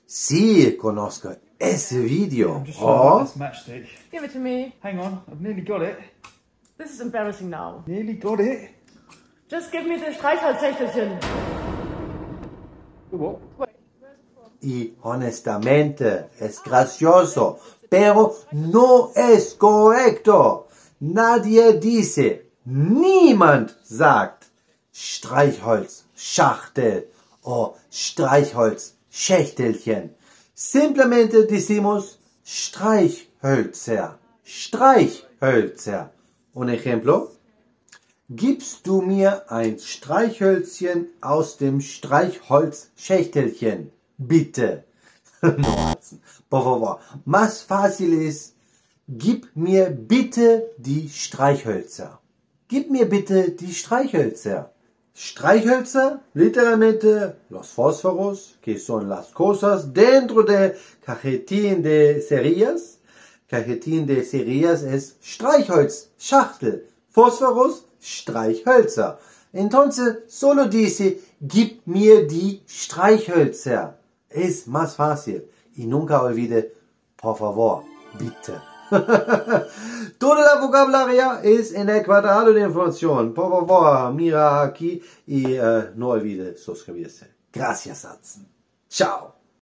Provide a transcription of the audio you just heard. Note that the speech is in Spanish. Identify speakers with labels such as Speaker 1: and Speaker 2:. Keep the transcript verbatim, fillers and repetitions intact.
Speaker 1: Sí, conozco ese video.
Speaker 2: I'm just trying to
Speaker 1: Oh,
Speaker 2: get this matchstick.
Speaker 3: Give it to me.
Speaker 2: Hang on, I've nearly got it.
Speaker 3: This is embarrassing now.
Speaker 2: Nearly got it.
Speaker 3: Just give me the Streichholzschächtelchen.
Speaker 2: What?
Speaker 1: y honestamente es gracioso, pero no es correcto. Nadie dice, niemand sagt Streichholzschachtel o Streichholzschächtelchen. Simplemente decimos Streichhölzer, Streichhölzer. Un ejemplo, gibst du mir ein Streichhölzchen aus dem Streichholzschächtelchen, bitte. No, por favor. Más fácil es, gib mir bitte die Streichhölzer. Gib mir bitte die Streichhölzer. Streichhölzer, literalmente los fósforos, que son las cosas dentro de cajetín de cerillas. Cajetín de cerillas es Streichholzschachtel. Fósforos, Streichhölzer. Entonces, solo dice, gib mir die Streichhölzer. Es más fácil. Y nunca olvide, por favor, bitte. Toda la vocabularia es en el cuadrado de información. Por favor, mira aquí y uh, no olvide suscribirse. Gracias, Satz. Chao.